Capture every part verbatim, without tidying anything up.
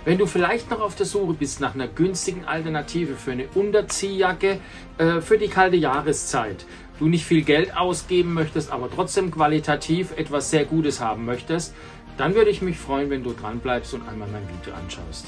Wenn du vielleicht noch auf der Suche bist nach einer günstigen Alternative für eine Unterziehjacke äh, für die kalte Jahreszeit, du nicht viel Geld ausgeben möchtest, aber trotzdem qualitativ etwas sehr Gutes haben möchtest, dann würde ich mich freuen, wenn du dran bleibst und einmal mein Video anschaust.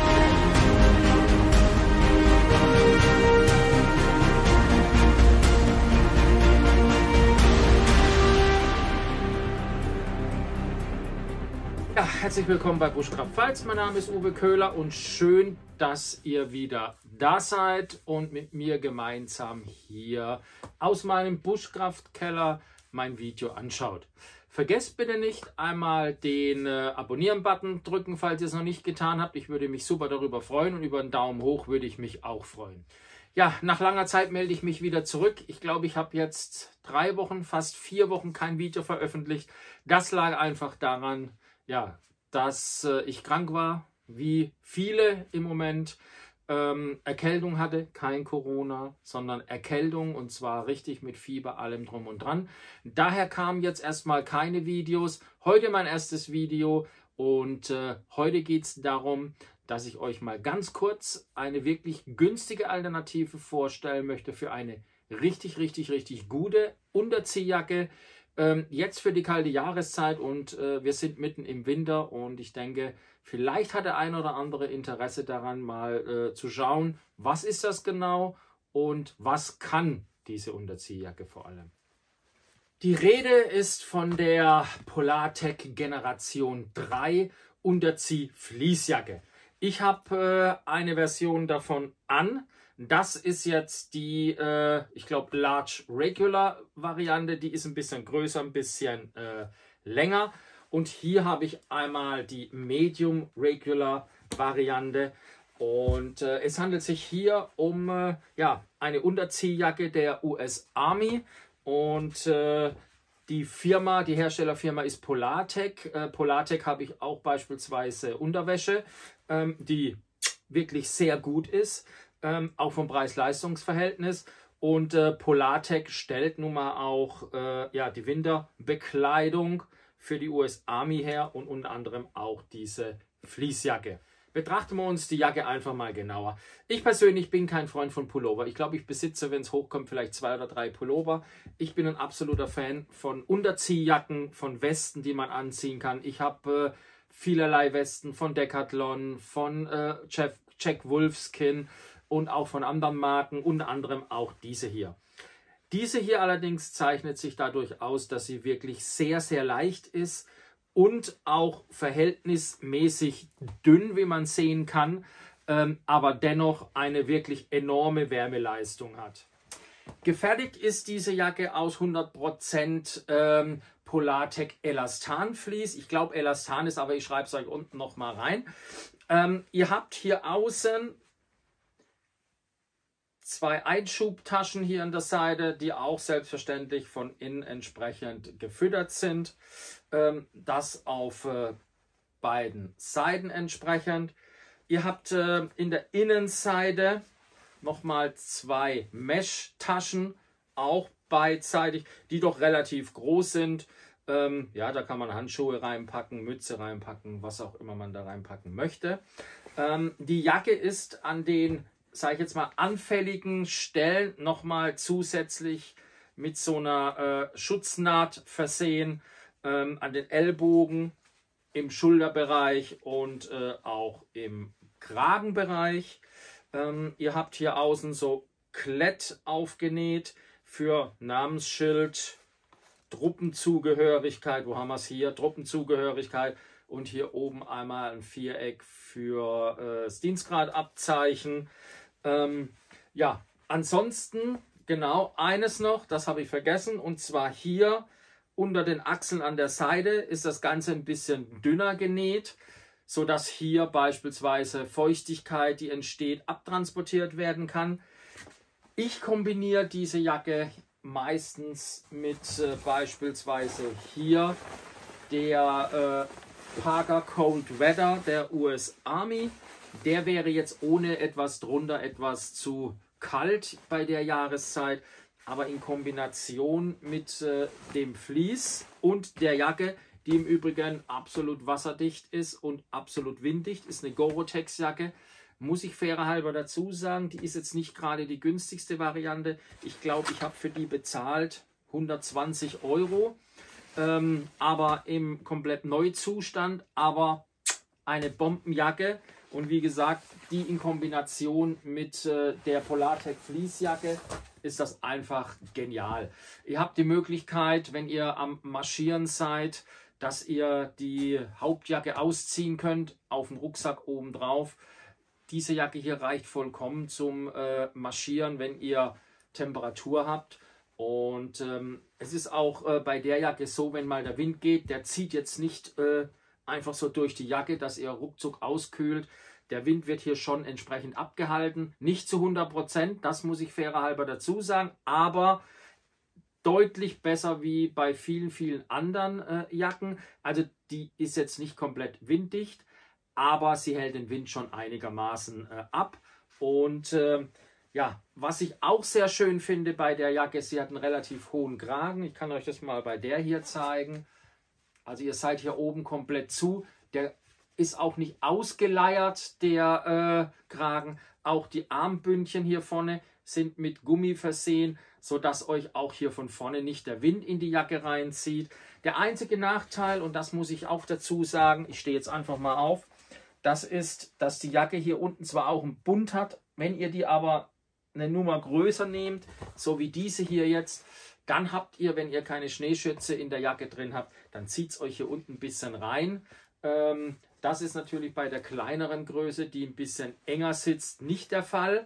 Ja, herzlich willkommen bei Bushcraft Pfalz. Mein Name ist Uwe Köhler und schön, dass ihr wieder da seid und mit mir gemeinsam hier aus meinem Bushcraft-Keller mein Video anschaut. Vergesst bitte nicht einmal den äh, Abonnieren-Button drücken, falls ihr es noch nicht getan habt. Ich würde mich super darüber freuen und über einen Daumen hoch würde ich mich auch freuen. Ja, nach langer Zeit melde ich mich wieder zurück. Ich glaube, ich habe jetzt drei Wochen, fast vier Wochen kein Video veröffentlicht. Das lag einfach daran, ja, dass äh, ich krank war, wie viele im Moment, ähm, Erkältung hatte, kein Corona, sondern Erkältung und zwar richtig mit Fieber, allem drum und dran. Daher kamen jetzt erstmal keine Videos. Heute mein erstes Video und äh, heute geht es darum, dass ich euch mal ganz kurz eine wirklich günstige Alternative vorstellen möchte für eine richtig, richtig, richtig gute Unterziehjacke. Ähm, jetzt für die kalte Jahreszeit und äh, wir sind mitten im Winter und ich denke, vielleicht hat der ein oder andere Interesse daran, mal äh, zu schauen, was ist das genau und was kann diese Unterziehjacke vor allem. Die Rede ist von der Polartec Generation drei Unterzieh-Fließjacke. Ich habe äh, eine Version davon an. Das ist jetzt die, äh, ich glaube, Large Regular Variante. Die ist ein bisschen größer, ein bisschen äh, länger. Und hier habe ich einmal die Medium Regular Variante. Und äh, es handelt sich hier um äh, ja, eine Unterziehjacke der U S Army. Und äh, die Firma, die Herstellerfirma ist Polartec. Äh, Polartec habe ich auch beispielsweise Unterwäsche, ähm, die wirklich sehr gut ist. Ähm, auch vom Preis-Leistungs-Verhältnis. Und äh, Polartec stellt nun mal auch äh, ja, die Winterbekleidung für die U S Army her und unter anderem auch diese Fließjacke. Betrachten wir uns die Jacke einfach mal genauer. Ich persönlich bin kein Freund von Pullover. Ich glaube, ich besitze, wenn es hochkommt, vielleicht zwei oder drei Pullover. Ich bin ein absoluter Fan von Unterziehjacken, von Westen, die man anziehen kann. Ich habe äh, vielerlei Westen von Decathlon, von äh, Jeff, Jack Wolfskin und auch von anderen Marken, unter anderem auch diese hier. Diese hier allerdings zeichnet sich dadurch aus, dass sie wirklich sehr, sehr leicht ist und auch verhältnismäßig dünn, wie man sehen kann, ähm, aber dennoch eine wirklich enorme Wärmeleistung hat. Gefertigt ist diese Jacke aus hundert Prozent ähm, Polartec Elastan-Vlies. Ich glaube, Elastan ist, aber ich schreibe es euch unten noch mal rein. Ähm, ihr habt hier außen zwei Einschubtaschen hier an der Seite, die auch selbstverständlich von innen entsprechend gefüttert sind. Ähm, das auf äh, beiden Seiten entsprechend. Ihr habt äh, in der Innenseite nochmal zwei Mesh-Taschen, auch beidseitig, die doch relativ groß sind. Ähm, ja, da kann man Handschuhe reinpacken, Mütze reinpacken, was auch immer man da reinpacken möchte. Ähm, die Jacke ist an den, sage ich jetzt mal, anfälligen Stellen nochmal zusätzlich mit so einer äh, Schutznaht versehen, ähm, an den Ellbogen, im Schulterbereich und äh, auch im Kragenbereich. Ähm, ihr habt hier außen so Klett aufgenäht für Namensschild, Truppenzugehörigkeit, wo haben wir es hier? Truppenzugehörigkeit und hier oben einmal ein Viereck für äh, das Dienstgradabzeichen. Ähm, ja, ansonsten genau eines noch, das habe ich vergessen, und zwar hier unter den Achseln an der Seite ist das Ganze ein bisschen dünner genäht, sodass hier beispielsweise Feuchtigkeit, die entsteht, abtransportiert werden kann. Ich kombiniere diese Jacke meistens mit äh, beispielsweise hier der äh, Parker Cold Weather der U S Army. Der wäre jetzt ohne etwas drunter etwas zu kalt bei der Jahreszeit, aber in Kombination mit äh, dem Vlies und der Jacke die im Übrigen absolut wasserdicht ist und absolut winddicht. Ist eine Gore-Tex-Jacke. Muss ich fairer halber dazu sagen, die ist jetzt nicht gerade die günstigste Variante. Ich glaube, ich habe für die bezahlt hundertzwanzig Euro. Ähm, aber im komplett Neuzustand. Aber eine Bombenjacke. Und wie gesagt, die in Kombination mit äh, der Polartec Fließjacke ist das einfach genial. Ihr habt die Möglichkeit, wenn ihr am Marschieren seid, dass ihr die Hauptjacke ausziehen könnt, auf dem Rucksack oben drauf. Diese Jacke hier reicht vollkommen zum äh, Marschieren, wenn ihr Temperatur habt. Und ähm, es ist auch äh, bei der Jacke so, wenn mal der Wind geht, der zieht jetzt nicht äh, einfach so durch die Jacke, dass ihr ruckzuck auskühlt. Der Wind wird hier schon entsprechend abgehalten. Nicht zu hundert Prozent, das muss ich fairer halber dazu sagen, aber deutlich besser wie bei vielen, vielen anderen äh, Jacken. Also die ist jetzt nicht komplett winddicht, aber sie hält den Wind schon einigermaßen äh, ab. Und äh, ja, was ich auch sehr schön finde bei der Jacke, sie hat einen relativ hohen Kragen. Ich kann euch das mal bei der hier zeigen. Also ihr seid hier oben komplett zu. Der ist auch nicht ausgeleiert, der äh, Kragen. Auch die Armbündchen hier vorne sind mit Gummi versehen, sodass euch auch hier von vorne nicht der Wind in die Jacke reinzieht. Der einzige Nachteil, und das muss ich auch dazu sagen, ich stehe jetzt einfach mal auf, das ist, dass die Jacke hier unten zwar auch einen Bund hat, wenn ihr die aber eine Nummer größer nehmt, so wie diese hier jetzt, dann habt ihr, wenn ihr keine Schneeschütze in der Jacke drin habt, dann zieht es euch hier unten ein bisschen rein. Ähm, das ist natürlich bei der kleineren Größe, die ein bisschen enger sitzt, nicht der Fall.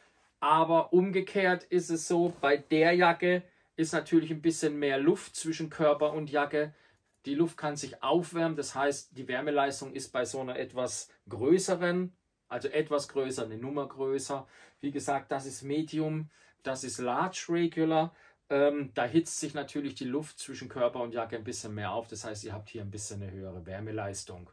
Aber umgekehrt ist es so, bei der Jacke ist natürlich ein bisschen mehr Luft zwischen Körper und Jacke. Die Luft kann sich aufwärmen, das heißt, die Wärmeleistung ist bei so einer etwas größeren, also etwas größer, eine Nummer größer. Wie gesagt, das ist Medium, das ist Large Regular. Ähm, da hitzt sich natürlich die Luft zwischen Körper und Jacke ein bisschen mehr auf. Das heißt, ihr habt hier ein bisschen eine höhere Wärmeleistung.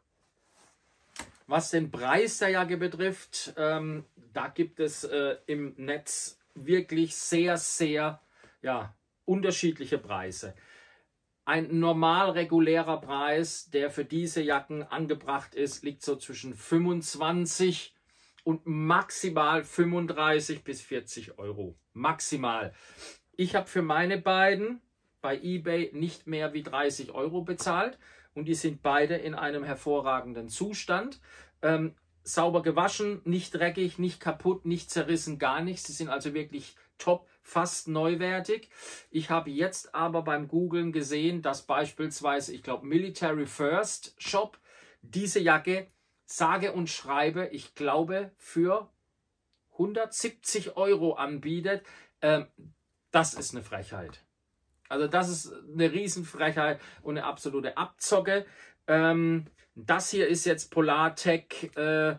Was den Preis der Jacke betrifft, ähm, da gibt es äh, im Netz wirklich sehr, sehr ja, unterschiedliche Preise. Ein normal regulärer Preis, der für diese Jacken angebracht ist, liegt so zwischen fünfundzwanzig und maximal fünfunddreißig bis vierzig Euro. Maximal. Ich habe für meine beiden bei eBay nicht mehr wie dreißig Euro bezahlt und die sind beide in einem hervorragenden Zustand. Ähm, sauber gewaschen, nicht dreckig, nicht kaputt, nicht zerrissen, gar nichts. Sie sind also wirklich top, fast neuwertig. Ich habe jetzt aber beim Googlen gesehen, dass beispielsweise, ich glaube, Military First Shop diese Jacke sage und schreibe, ich glaube, für hundertsiebzig Euro anbietet. Ähm, das ist eine Frechheit. Also das ist eine Riesenfrechheit und eine absolute Abzocke. Ähm, das hier ist jetzt Polartec äh,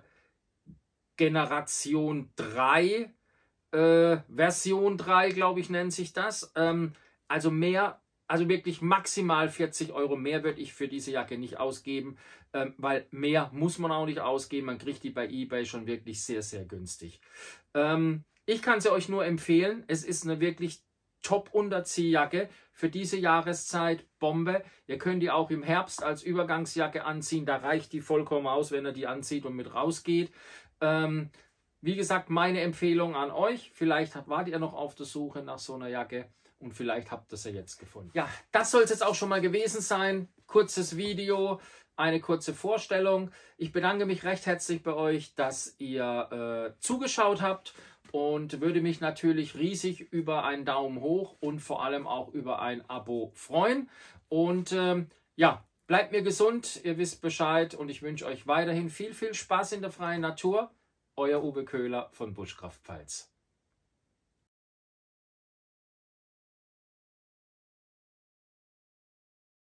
Generation drei. Äh, Version drei, glaube ich, nennt sich das. Ähm, also mehr, also wirklich maximal vierzig Euro mehr würde ich für diese Jacke nicht ausgeben, ähm, weil mehr muss man auch nicht ausgeben. Man kriegt die bei eBay schon wirklich sehr, sehr günstig. Ähm, ich kann sie euch nur empfehlen. Es ist eine wirklich Top-Unterziehjacke für diese Jahreszeit, Bombe. Ihr könnt die auch im Herbst als Übergangsjacke anziehen. Da reicht die vollkommen aus, wenn ihr die anzieht und mit rausgeht. Ähm, Wie gesagt, meine Empfehlung an euch. Vielleicht wart ihr noch auf der Suche nach so einer Jacke und vielleicht habt ihr sie jetzt gefunden. Ja, das soll es jetzt auch schon mal gewesen sein. Kurzes Video, eine kurze Vorstellung. Ich bedanke mich recht herzlich bei euch, dass ihr äh, zugeschaut habt und würde mich natürlich riesig über einen Daumen hoch und vor allem auch über ein Abo freuen. Und ähm, ja, bleibt mir gesund, ihr wisst Bescheid und ich wünsche euch weiterhin viel, viel Spaß in der freien Natur. Euer Uwe Köhler von Bushcraft Pfalz.